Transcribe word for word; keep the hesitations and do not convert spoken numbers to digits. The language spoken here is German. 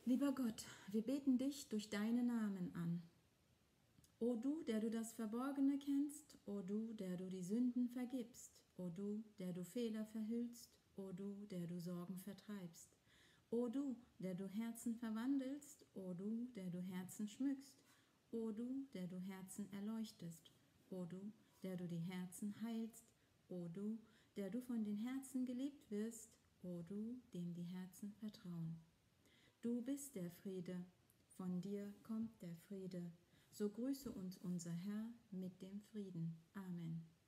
Lieber Gott, wir beten dich durch deine Namen an. O du, der du das Verborgene kennst, o du, der du die Sünden vergibst, o du, der du Fehler verhüllst, o du, der du Sorgen vertreibst, o du, der du Herzen verwandelst, o du, der du Herzen schmückst, o du, der du Herzen erleuchtest, o du, der du die Herzen heilst, o du, der du von den Herzen geliebt wirst, o du, dem die Herzen vertrauen. Du bist der Friede, von dir kommt der Friede. So grüße uns unser Herr mit dem Frieden. Amen.